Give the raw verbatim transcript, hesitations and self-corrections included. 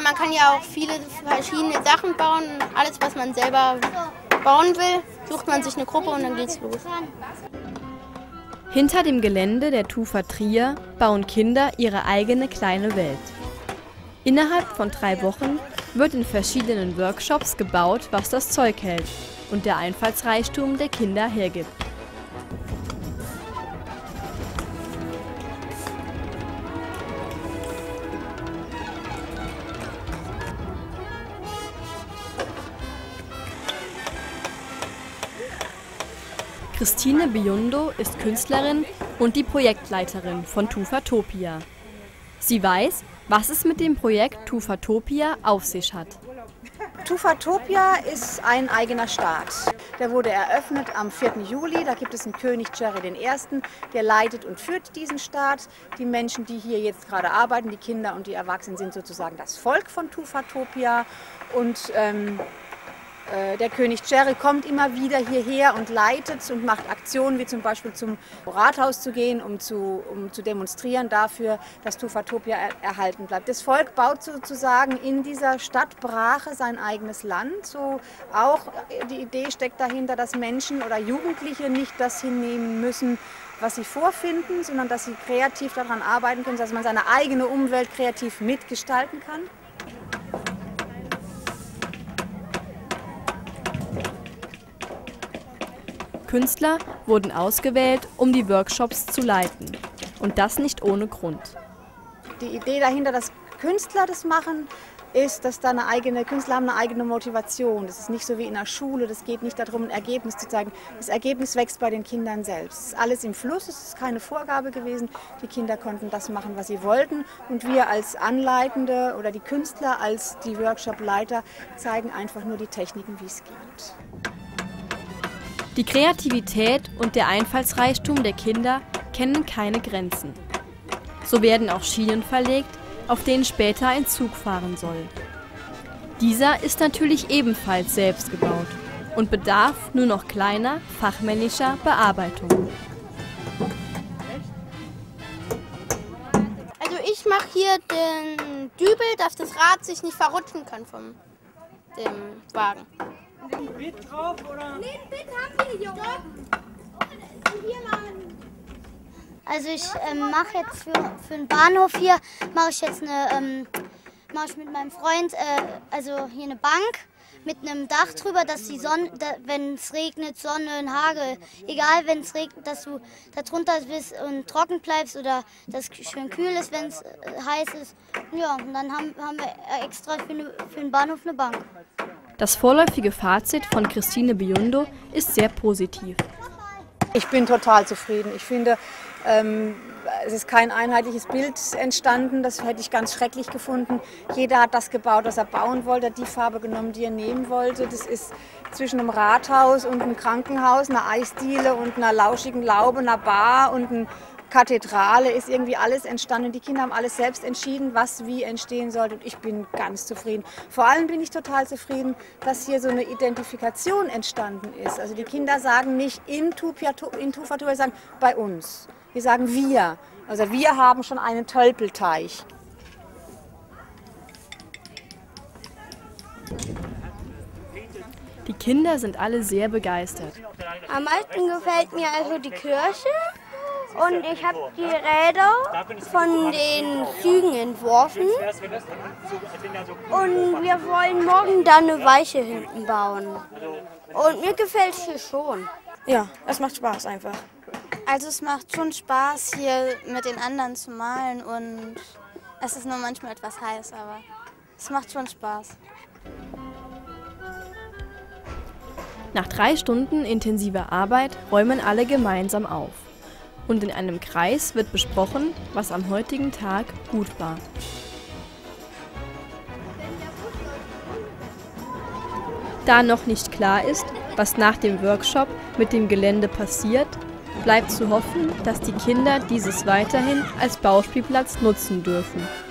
man kann ja auch viele verschiedene Sachen bauen. Alles, was man selber bauen will, sucht man sich eine Gruppe und dann geht's los. Hinter dem Gelände der Tufa Trier bauen Kinder ihre eigene kleine Welt. Innerhalb von drei Wochen wird in verschiedenen Workshops gebaut, was das Zeug hält und der Einfallsreichtum der Kinder hergibt. Christine Biondo ist Künstlerin und die Projektleiterin von Tufatopia. Sie weiß, was es mit dem Projekt Tufatopia auf sich hat. Tufatopia ist ein eigener Staat. Der wurde eröffnet am vierten Juli. Da gibt es einen König Jerry den Ersten, der leitet und führt diesen Staat. Die Menschen, die hier jetzt gerade arbeiten, die Kinder und die Erwachsenen, sind sozusagen das Volk von Tufatopia. Und ähm, äh, der König Jerry kommt immer wieder hierher und leitet und macht Aktionen, wie zum Beispiel zum Rathaus zu gehen, um zu, um zu demonstrieren dafür, dass Tufatopia er, erhalten bleibt. Das Volk baut sozusagen in dieser Stadt Brache sein eigenes Land. So auch die Idee steckt dahinter, dass Menschen oder Jugendliche nicht das hinnehmen müssen, was sie vorfinden, sondern dass sie kreativ daran arbeiten können, dass man seine eigene Umwelt kreativ mitgestalten kann. Künstler wurden ausgewählt, um die Workshops zu leiten. Und das nicht ohne Grund. Die Idee dahinter, dass Künstler das machen, ist, dass da eine eigene, Künstler haben eine eigene Motivation. Das ist nicht so wie in der Schule, das geht nicht darum, ein Ergebnis zu zeigen. Das Ergebnis wächst bei den Kindern selbst. Es ist alles im Fluss, es ist keine Vorgabe gewesen. Die Kinder konnten das machen, was sie wollten. Und wir als Anleitende oder die Künstler als die Workshop-Leiter zeigen einfach nur die Techniken, wie es geht. Die Kreativität und der Einfallsreichtum der Kinder kennen keine Grenzen. So werden auch Schienen verlegt, auf denen später ein Zug fahren soll. Dieser ist natürlich ebenfalls selbst gebaut und bedarf nur noch kleiner, fachmännischer Bearbeitung. Also ich mache hier den Dübel, dass das Rad sich nicht verrutschen kann vom dem Wagen. Ein Bit drauf, oder? Nee, ein Bit haben wir hier oben. Also ich ähm, mache jetzt für, für den Bahnhof hier, mache ich jetzt eine, ähm, mache ich mit meinem Freund, äh, also hier eine Bank mit einem Dach drüber, dass die Sonne, da, wenn es regnet, Sonne und Hagel, egal wenn es regnet, dass du da drunter bist und trocken bleibst oder dass es schön kühl ist, wenn es äh, heiß ist. Ja, und dann haben, haben wir extra für, eine, für den Bahnhof eine Bank. Das vorläufige Fazit von Christine Biondo ist sehr positiv. Ich bin total zufrieden. Ich finde, ähm, es ist kein einheitliches Bild entstanden. Das hätte ich ganz schrecklich gefunden. Jeder hat das gebaut, was er bauen wollte, hat die Farbe genommen, die er nehmen wollte. Das ist zwischen einem Rathaus und einem Krankenhaus, einer Eisdiele und einer lauschigen Laube, einer Bar und einer Kathedrale ist irgendwie alles entstanden. Die Kinder haben alles selbst entschieden, was wie entstehen sollte. Und ich bin ganz zufrieden. Vor allem bin ich total zufrieden, dass hier so eine Identifikation entstanden ist. Also die Kinder sagen nicht in Tufatopia, sie sagen bei uns. Wir sagen wir. Also wir haben schon einen Tölpelteich. Die Kinder sind alle sehr begeistert. Am meisten gefällt mir also die Kirche. Und ich habe die Räder von den Zügen entworfen. Und wir wollen morgen da eine Weiche hinten bauen. Und mir gefällt es hier schon. Ja, es macht Spaß einfach. Also es macht schon Spaß, hier mit den anderen zu malen. Und es ist nur manchmal etwas heiß, aber es macht schon Spaß. Nach drei Stunden intensiver Arbeit räumen alle gemeinsam auf. Und in einem Kreis wird besprochen, was am heutigen Tag gut war. Da noch nicht klar ist, was nach dem Workshop mit dem Gelände passiert, bleibt zu hoffen, dass die Kinder dieses weiterhin als Bauspielplatz nutzen dürfen.